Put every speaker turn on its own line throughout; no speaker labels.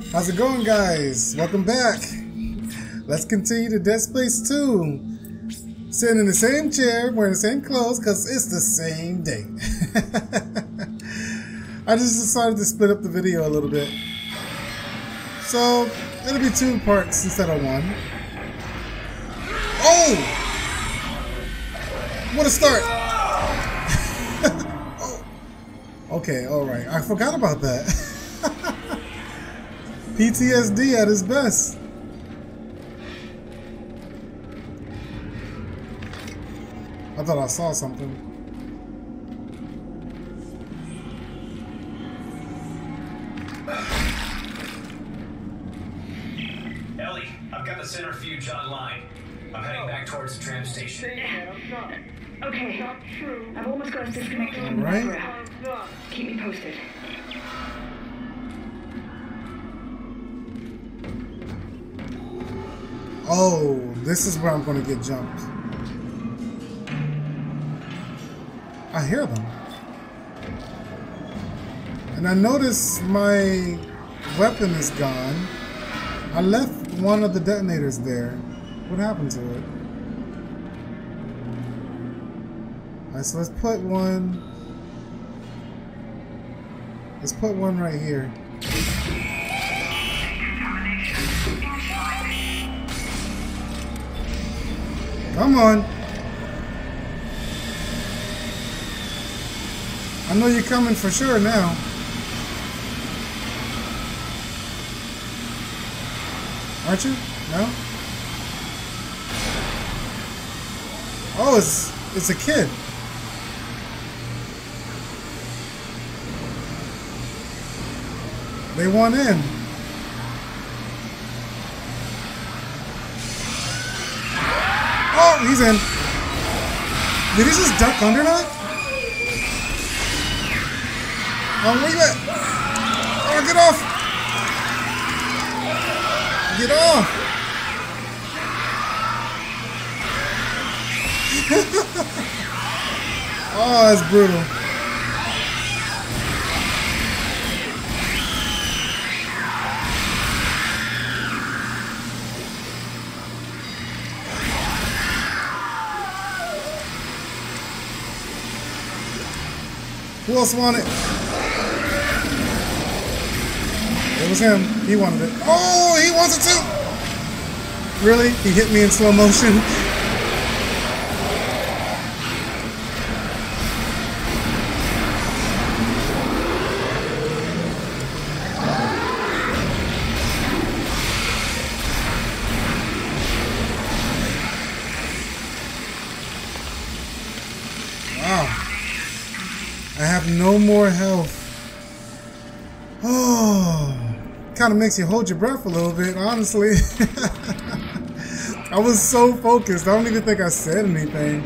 How's it going, guys? Welcome back. Let's continue to Dead Space 2. Sitting in the same chair, wearing the same clothes, because it's the same day. I just decided to split up the video a little bit. So, it'll be 2 parts instead of 1. Oh! What a start! Oh. Okay, alright. I forgot about that. PTSD at its best. I thought I saw something.
Ellie, I've got the centrifuge online. I'm heading back towards the tram station.
Okay, I've almost got us disconnected from the background. Keep me posted.
Oh, this is where I'm going to get jumped. I hear them. And I notice my weapon is gone. I left one of the detonators there. What happened to it? Alright, so let's put one. Let's put one right here. Come on. I know you're coming for sure now. Aren't you? No? Oh, it's a kid. They want in. Oh, he's in. Did he just duck under that? Oh, where you at? Oh, get off! Get off! Oh, that's brutal. Who else wanted it? It was him. He wanted it. Oh, he wants it too! Really? He hit me in slow motion? Wow. I have no more health. Oh, kind of makes you hold your breath a little bit, honestly. I was so focused. I don't even think I said anything.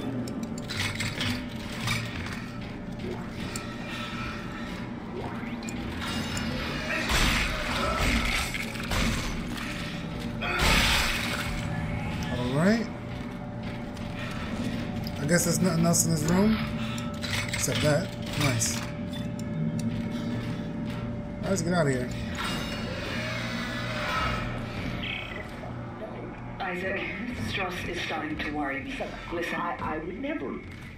All right. I guess there's nothing else in this room. Except that. Nice. Alright, let's get out of here.
Isaac, Strauss is starting to worry me. Listen,
I would never.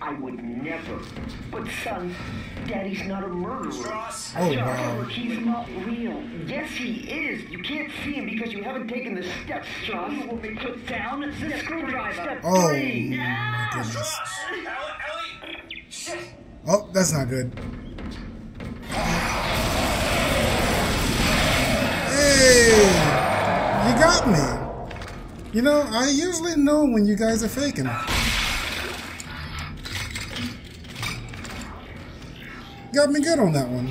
But son, Daddy's not a murderer.
Strauss!
Oh, wow.
He's not real. Yes, he is. You can't see him because you haven't taken the steps, Strauss.
you will be put down the screwdriver.
Step
Oh,
3.
my goodness.
Strauss! Ellie! Shit!
Oh, that's not good. Hey! You got me. You know, I usually know when you guys are faking. Got me good on that one.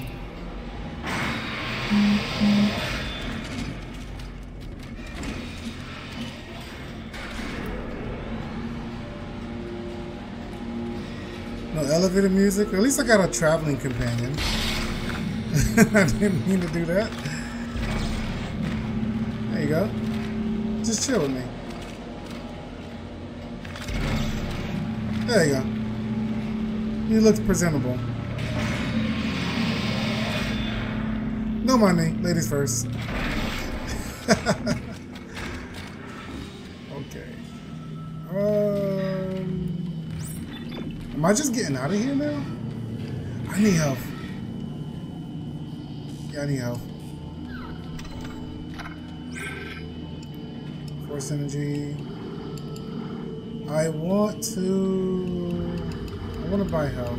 No elevator music. At least I got a traveling companion. I didn't mean to do that. There you go. Just chill with me. There you go. He looks presentable. No money. Ladies first. Okay. Am I just getting out of here now? I need help. Yeah, I need help. Force energy. I want to buy health.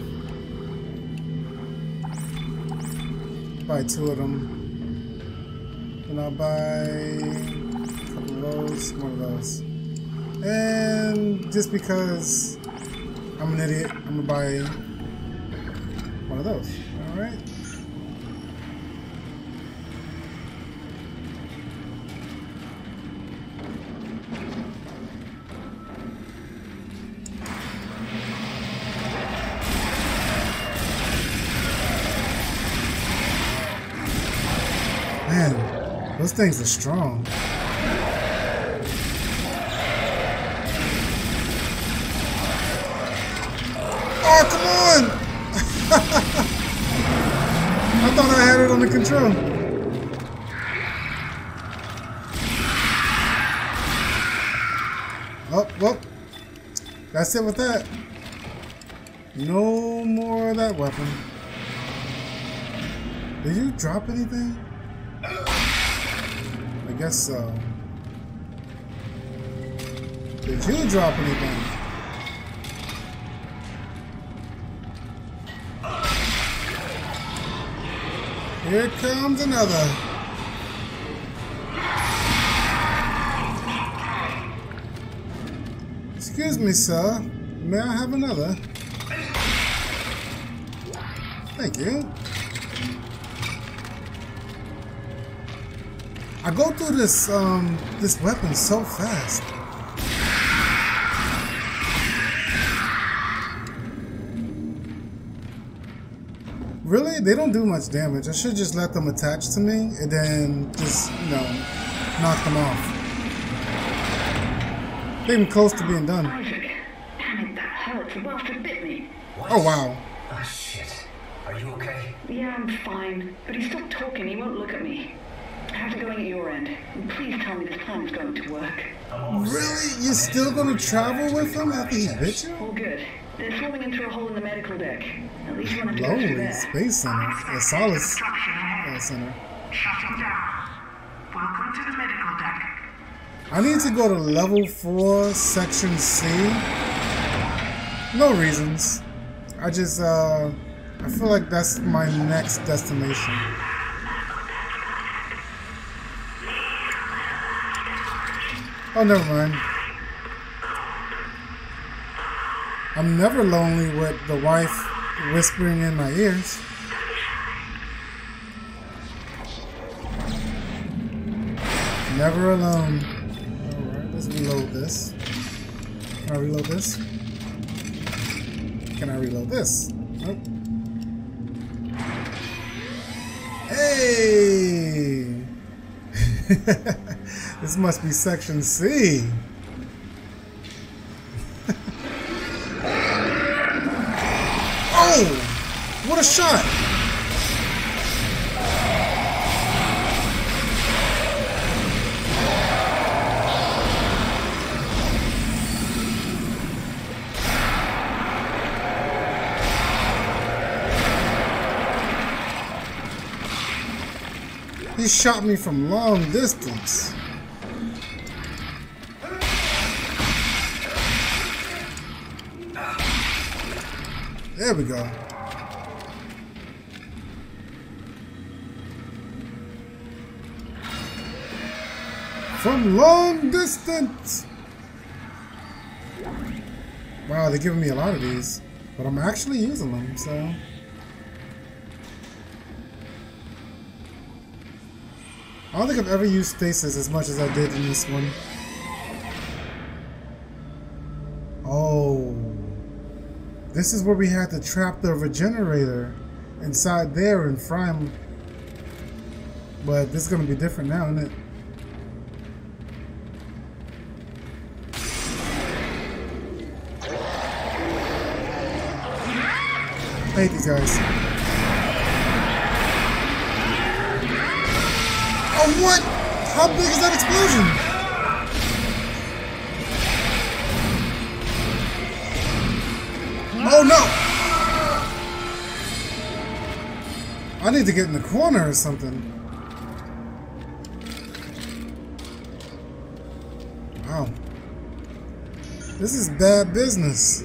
Buy 2 of them. And I'll buy a couple of those, one of those. And just because I'm an idiot, I'm gonna buy one of those. Alright. Man, those things are strong. Oh, come on! I thought I had it under control. Oh, well. That's it with that. No more of that weapon. Did you drop anything? I guess so. Did you drop anything? Here comes another. Excuse me, sir. May I have another? Thank you. I go through this this weapon so fast. Really? They don't do much damage. I should just let them attach to me and then just, you know, knock them off. They're even close to being done.
Isaac, damn it, that hurts. The bastard bit me.
What?
Oh, wow.
Ah, shit. Are you okay?
Yeah, I'm fine. But he stopped talking. He won't look at me. How's it going at your end? And please tell me this plan is going to work.
I'm almost there.
Really? You're still gonna travel with him after he bit you?
All good. They're swarming in through a hole in the medical deck. At least you won't have to go through
Lonely
there.
Space Center. A Solace Center.
Shutting down. Welcome to the medical deck.
I need to go to level 4, section C. No reasons. I just, I feel like that's my next destination. Oh, never mind. I'm never lonely with the wife whispering in my ears. Never alone. Alright, let's reload this. Can I reload this? Can I reload this? Nope. Hey! This must be section C. Oh! What a shot! He shot me from long distance. There we go. From long distance. Wow, they're giving me a lot of these, but I'm actually using them, so. I don't think I've ever used stasis as much as I did in this one. Oh. This is where we had to trap the regenerator inside there and fry him. But this is going to be different now, isn't it? I hate these guys. Oh, what? How big is that explosion? Oh no! I need to get in the corner or something. Wow. This is bad business.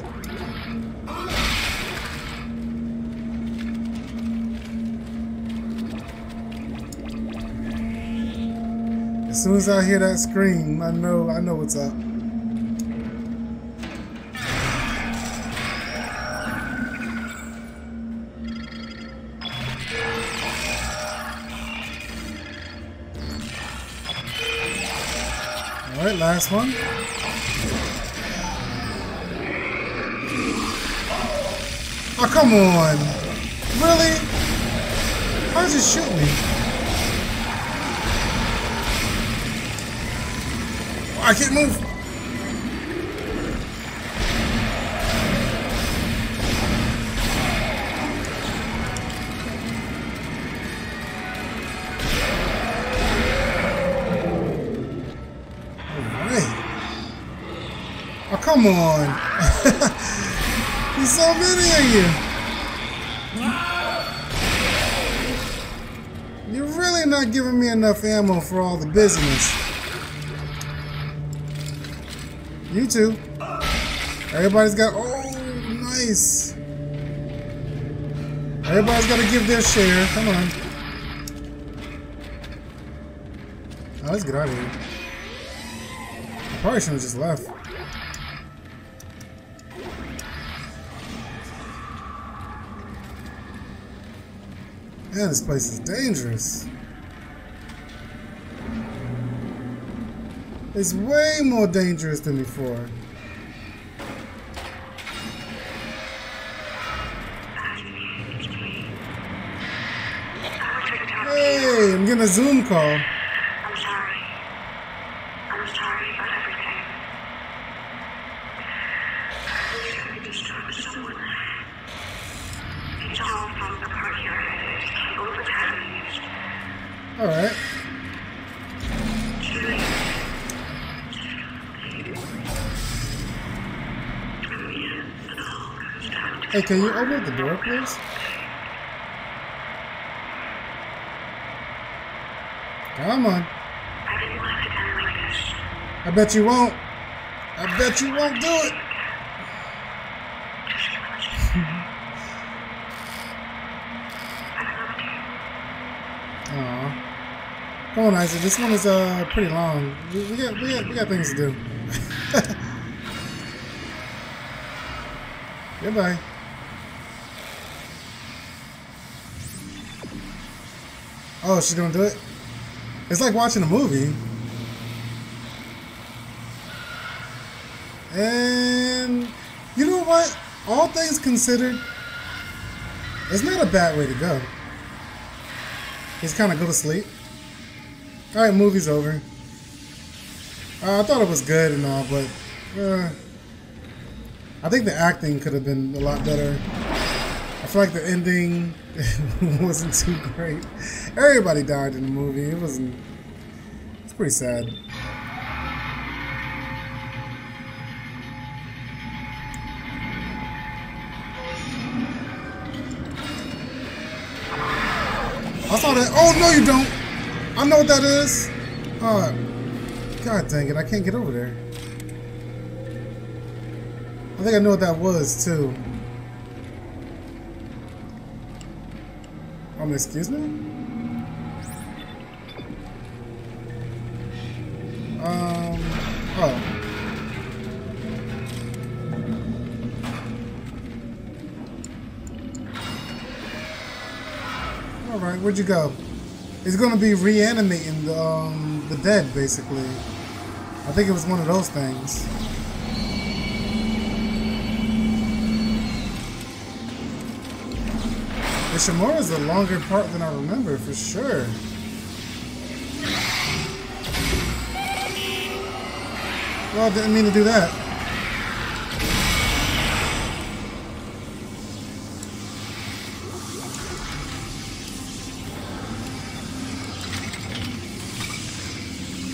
As soon as I hear that scream, I know what's up. All right, last one. Oh, come on. Really? How'd you shoot me? Oh, I can't move. Oh, come on. There's so many of you. You're really not giving me enough ammo for all the business. You too. Everybody's got... Oh, nice. Everybody's got to give their share. Come on. Oh, let's get out of here. I probably should have just left. Man, this place is dangerous. It's way more dangerous than before. Hey, I'm getting a Zoom call.
I'm sorry. I'm sorry about everything. I wish I could just talk to someone. It's all falling apart here.
All right. Hey, can you open the door, please? Come on.
I didn't want it to end like this.
I bet you won't. I bet you won't do it. Aw. Come on, Isaac. This one is pretty long. We got things to do. Goodbye. Oh, she's gonna do it? It's like watching a movie. And you know what? All things considered, it's not a bad way to go. Just kind of go to sleep. Alright, movie's over. I thought it was good and all, but I think the acting could have been a lot better. I feel like the ending wasn't too great. Everybody died in the movie. It's pretty sad. I saw that. Oh, no, you don't. I know what that is. God dang it. I can't get over there. I think I know what that was, too. Excuse me? Oh. Alright, where'd you go? It's gonna be reanimating the dead, basically. I think it was one of those things. Ishimura is a longer part than I remember, for sure. Well, I didn't mean to do that.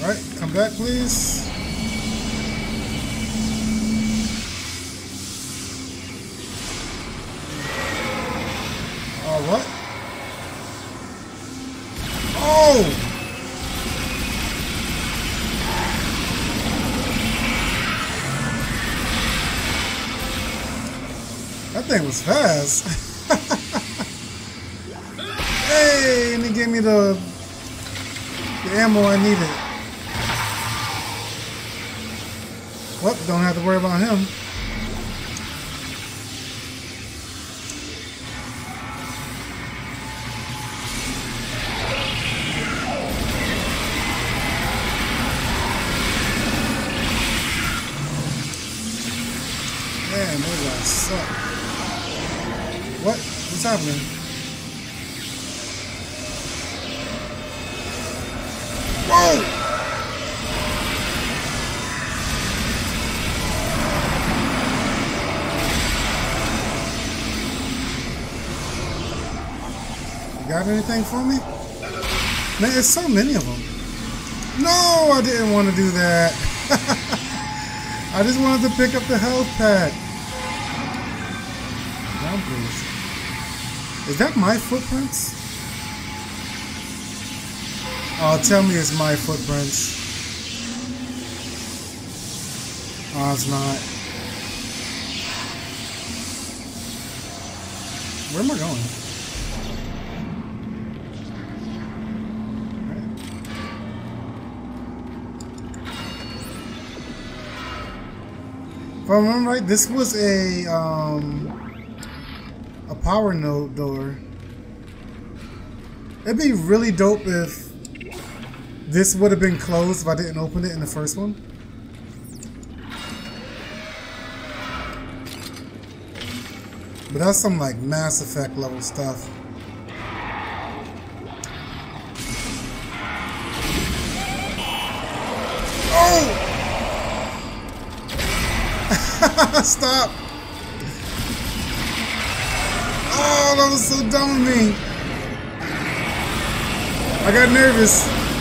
Alright, come back, please. What? Oh! That thing was fast. Hey, and he gave me the ammo I needed. Well, don't have to worry about him. Man, those guys suck. What? What's happening? Whoa! You got anything for me? Man, there's so many of them. No, I didn't want to do that. I just wanted to pick up the health pack. Down, please. Is that my footprints? Oh, tell me it's my footprints. Oh, it's not. Where am I going? If I remember right, this was a power node door. It'd be really dope if this would have been closed if I didn't open it in the first one. But that's some like Mass Effect level stuff. Oh! Stop! Oh, that was so dumb of me. I got nervous.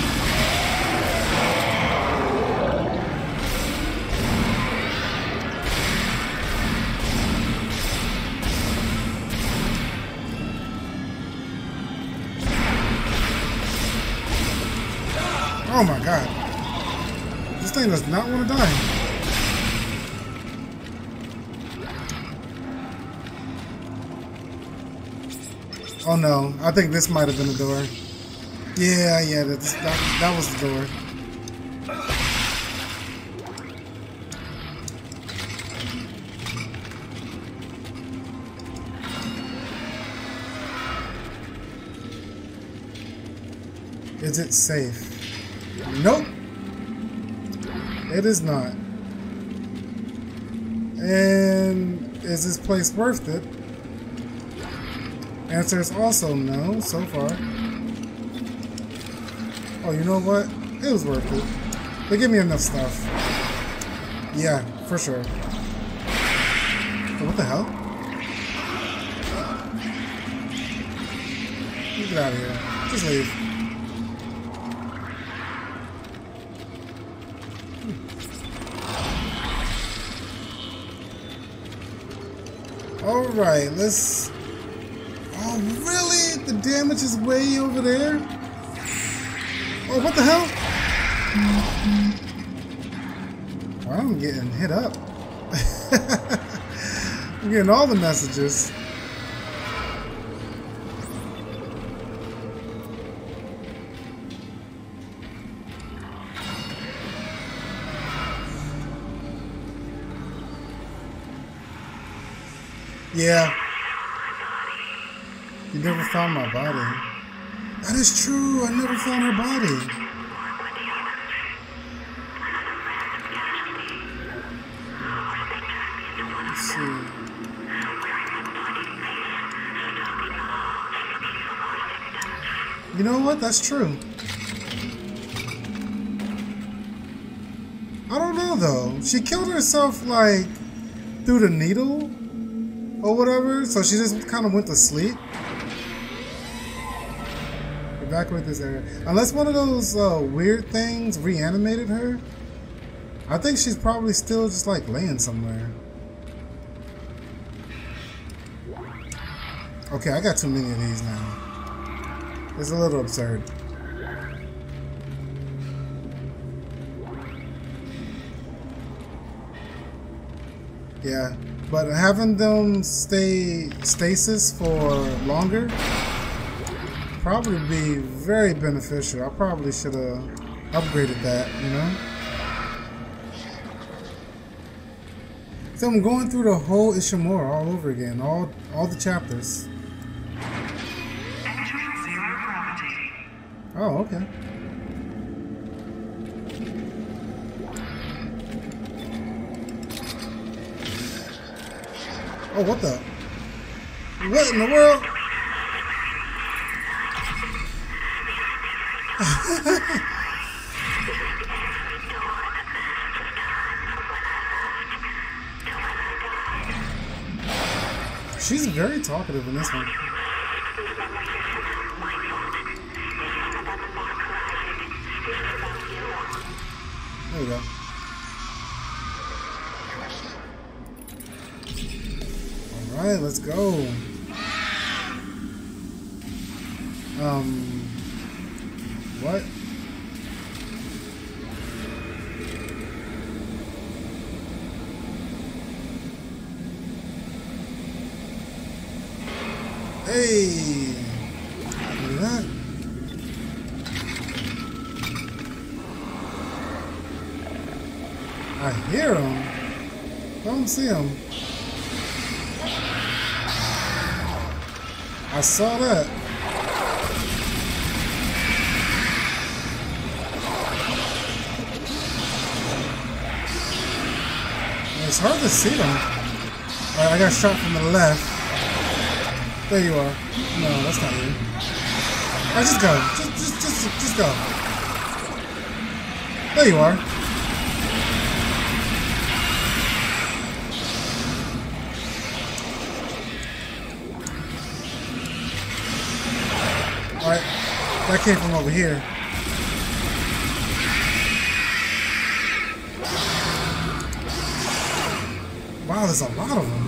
Oh my god. This thing does not want to die. Oh no, I think this might have been the door. Yeah, that was the door. Is it safe? Nope. It is not. And is this place worth it? Answer is also no, so far. Oh, you know what? It was worth it. They give me enough stuff. Yeah, for sure. Oh, what the hell? You get out of here. Just leave. Alright, let's... Oh, really? The damage is way over there? Oh, what the hell? Oh, I'm getting hit up. I'm getting all the messages. Yeah. You never found my body. That is true. I never found her body. Let's see. You know what? That's true. I don't know though. She killed herself like through the needle or whatever, so she just kind of went to sleep. evacuate this area. Unless one of those weird things reanimated her. I think she's probably still just like laying somewhere. Okay, I got too many of these now. It's a little absurd. Yeah, but having them stay stasis for longer probably be very beneficial. I probably should have upgraded that, you know? So I'm going through the whole Ishimura all over again, all the chapters. Oh, okay. Oh, what the? What in the world? She's very talkative in this one. There we go. Alright, let's go. What? Hey! Look at that. I hear him. Don't see him. I saw that. It's hard to see them. Alright, I got shot from the left. There you are. No, that's not you. Alright, just go. Just go. There you are. Alright, that came from over here. Wow, there's a lot of them.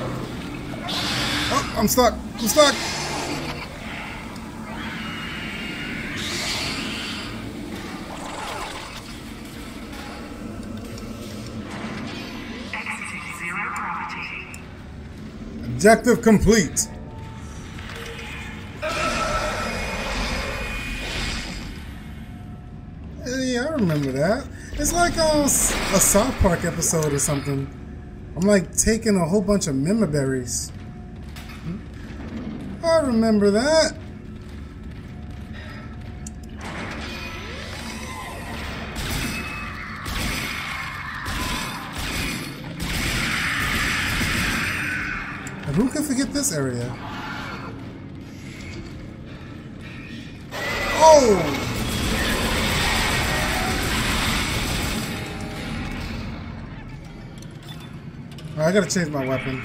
Oh, I'm stuck. I'm stuck. Objective complete. Yeah, I remember that. It's like a South Park episode or something. I'm like taking a whole bunch of memoberries. I remember that. And who can forget this area? Oh! I gotta change my weapon.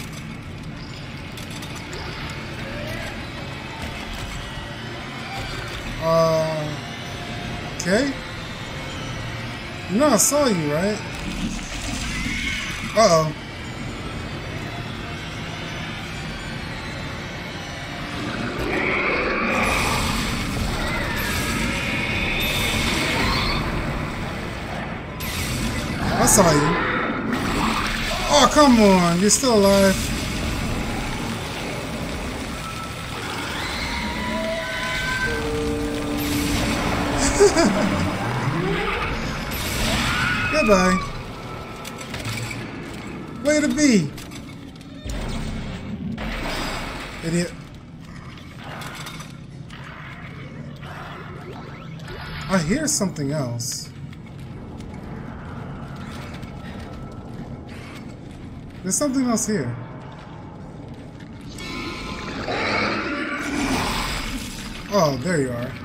Okay. You know I saw you, right? Uh-oh. I saw you. Oh, come on. You're still alive. Goodbye. Way to be. Idiot. I hear something else. There's something else here. Oh, there you are.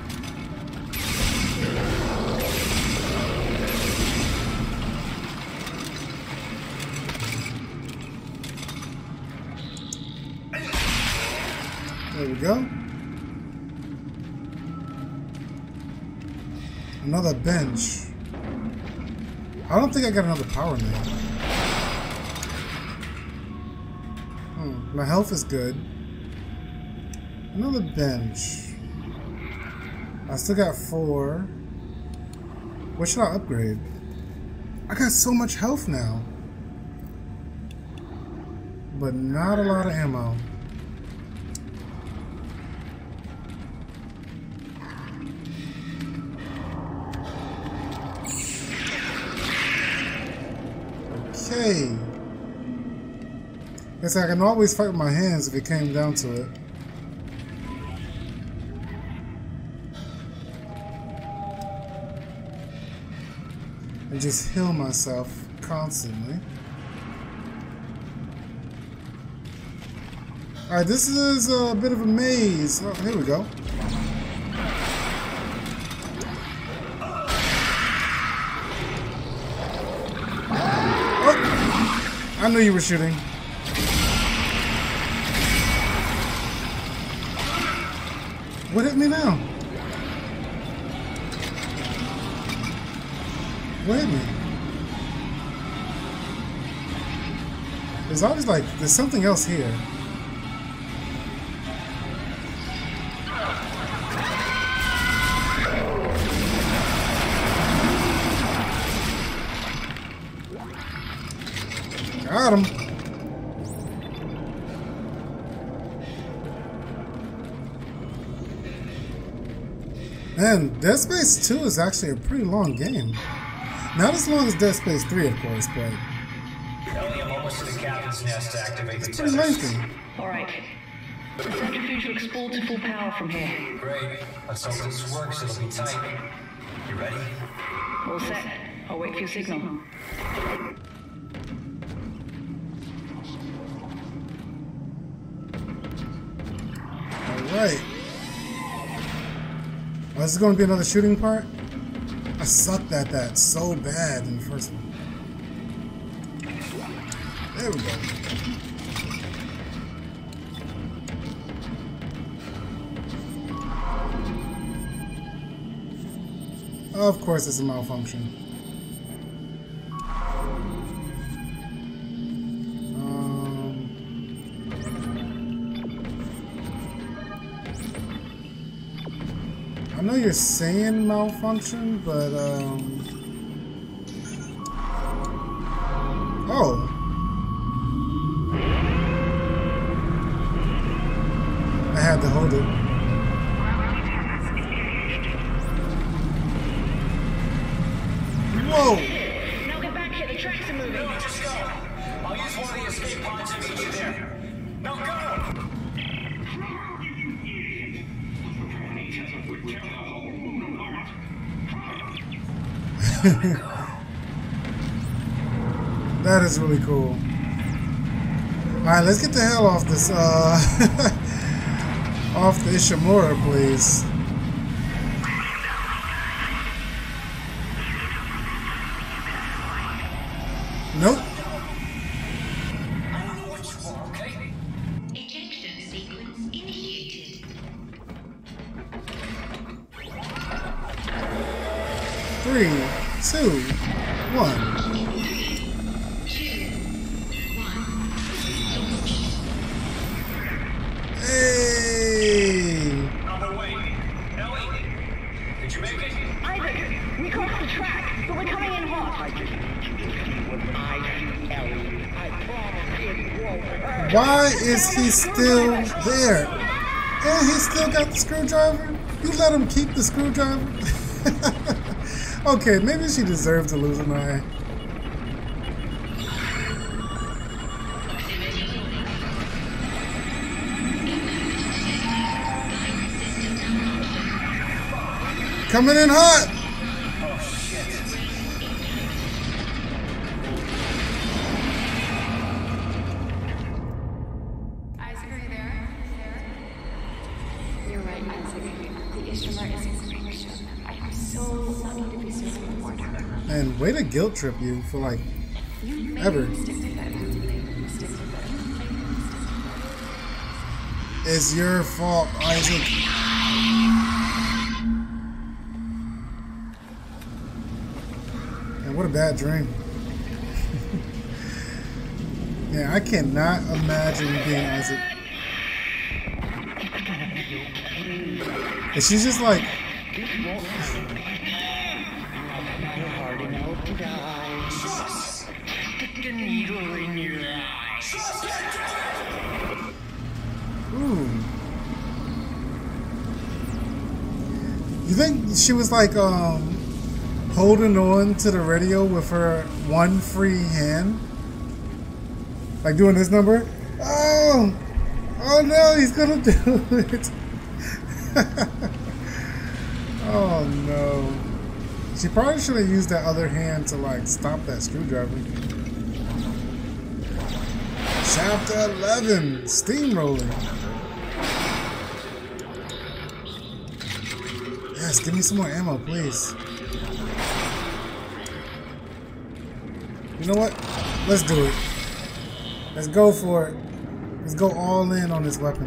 There we go. Another bench. I don't think I got another power nade. My health is good. Another bench. I still got 4. What should I upgrade? I got so much health now. But not a lot of ammo. Okay. It's like I can always fight with my hands if it came down to it. And just heal myself constantly. Alright, this is a bit of a maze. Oh, here we go. Oh! I knew you were shooting. What hit me now? What hit me? There's always like, there's something else here. Got him. Man, Dead Space 2 is actually a pretty long game. Not as long as Dead Space 3, of course, but
Ellie, I'm almost to the captain's nest to activate the
it's pretty lengthy.
Alright. The centrifuge will explode to full power from here.
Great. Let's hope this works. It'll be tight. You ready?
All set. I'll wait for your signal.
Alright. Oh, this is going to be another shooting part? I sucked at that so bad in the first one. There we go. Of course it's a malfunction. I know you're saying malfunction, but oh. I had to hold it. Whoa!
Now get back here, the tracks are moving.
No, just go. I'll use one of the escape pods and meet you there. Now go!
That is really cool. Alright, let's get the hell off this, off the Ishimura, please. Nope.
I don't know what you want, okay?
Ejection sequence initiated.
3, 2, 1. Hey!
On the way. Ellie, did you make it?
Isaac, we crossed the track, but we're coming in hot.
Why is he still there? And he still got the screwdriver? You let him keep the screwdriver? Okay, maybe she deserved to lose an eye. Coming in hot!
Isaac, are you there? You're right, Isaac. The Ishimura is incredible. I am so lucky to be serving the war.
And way to guilt trip you for like ever. It's your fault, Isaac. Man, what a bad dream. Yeah, I cannot imagine being Isaac. And she's just like... Ooh. You think she was like holding on to the radio with her one free hand? Like doing this number? Oh! Oh no, he's gonna do it! Oh no. She probably should have used that other hand to like stop that screwdriver. Chapter 11, Steamrolling. Yes, give me some more ammo, please. You know what? Let's do it. Let's go for it. Let's go all in on this weapon.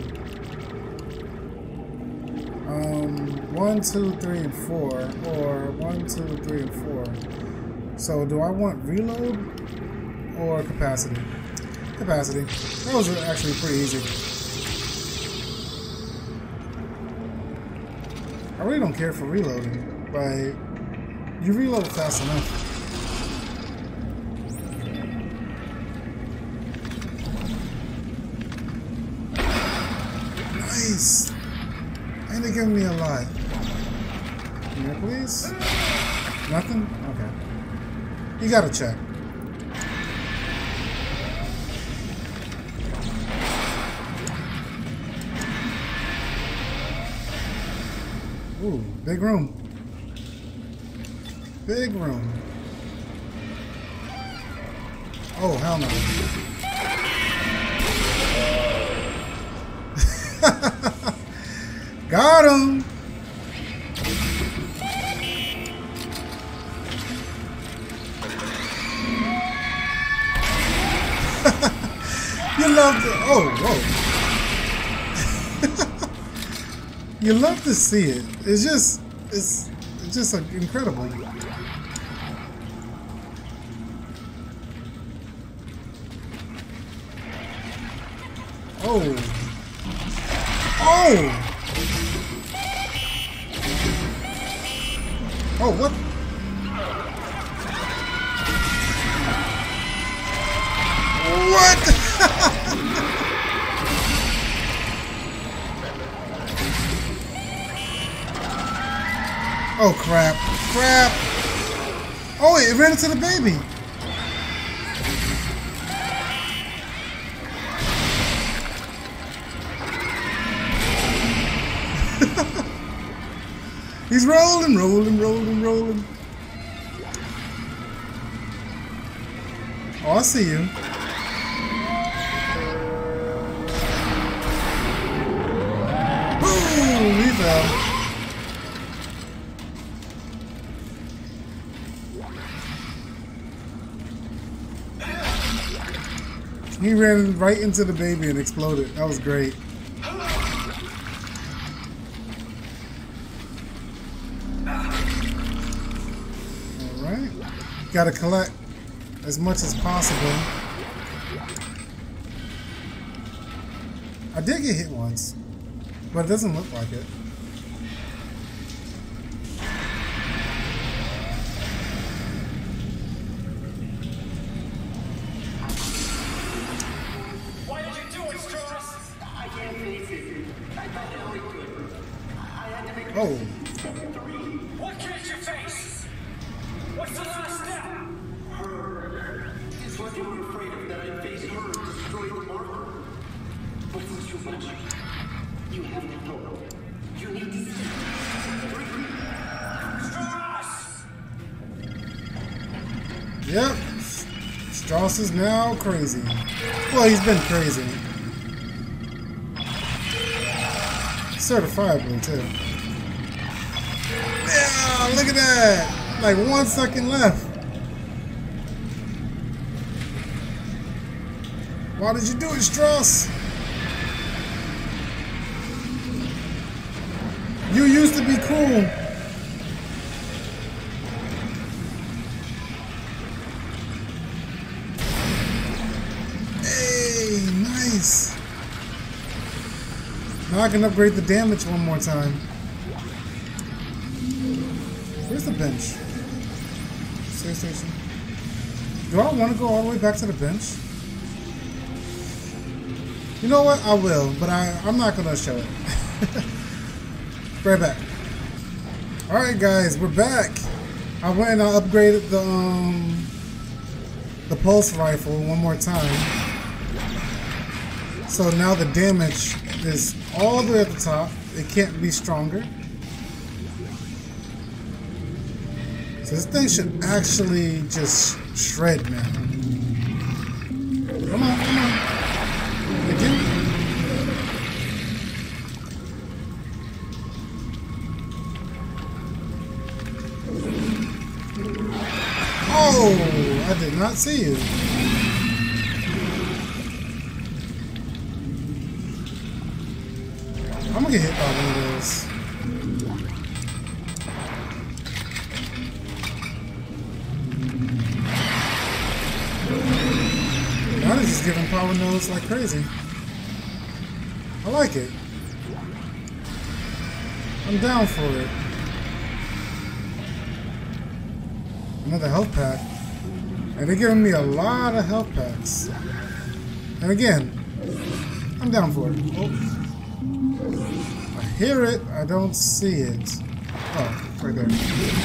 1, 2, 3, and 4, or 1, 2, 3, and 4. So, do I want reload or capacity? Capacity. That was actually pretty easy. I really don't care for reloading, but you reload fast enough. Nice. And they're giving me a lot. Here, please. Nothing? Okay. You gotta check. Ooh, big room. Big room. Oh, hell no. Got him! You love to... Oh, whoa. You love to see it. It's just like, incredible. Oh. Oh! Oh, what? What? Oh, crap. Crap. Oh, it ran into the baby. He's rolling, rolling, rolling, rolling. Oh, I see you. Boom! He fell. He ran right into the baby and exploded. That was great. Alright. Gotta collect as much as possible. I did get hit once, but it doesn't look like it. Oh.
What can't you face? What's the last step?
Her. It's what you were afraid of, that I'd face her and destroy the marker. But it's too much. You have to go. You need to see.
Strauss!
Yep. Strauss is now crazy. Well, he's been crazy. Certifiably, too. Yeah, look at that! Like 1 second left. Why did you do it, Strauss? You used to be cool. Now I can upgrade the damage one more time. Where's the bench? Save station. Do I want to go all the way back to the bench? You know what? I will, but I'm not going to show it. Right back. Alright guys, we're back. I went and I upgraded the pulse rifle one more time. So now the damage is all the way at the top. It can't be stronger. So this thing should actually just shred, man. Come on, come on. Again. Oh, I did not see you. I'm gonna get hit by one of those. Now they're just giving power nodes like crazy. I like it. I'm down for it. Another health pack. And they're giving me a lot of health packs. And again, I'm down for it. Oh. I hear it, I don't see it. Oh, right there.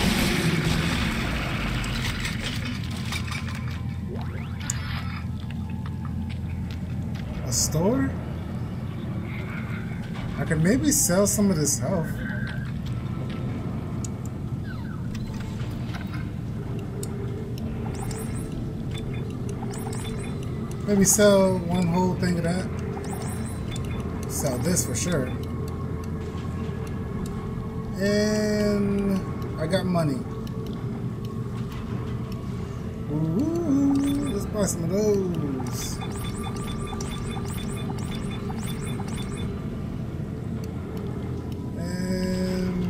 A store? I could maybe sell some of this health. Maybe sell one whole thing of that. Sell this for sure. And I got money. Ooh, let's buy some of those. And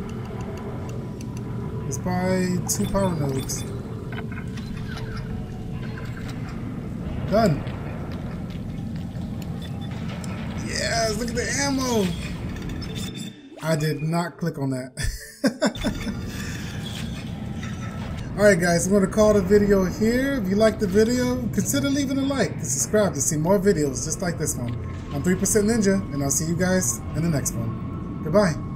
let's buy 2 power nodes. Done. Yes, look at the ammo. I did not click on that. Alright guys, I'm going to call the video here. If you liked the video, consider leaving a like and subscribe to see more videos just like this one. I'm 3% Ninja, and I'll see you guys in the next one. Goodbye.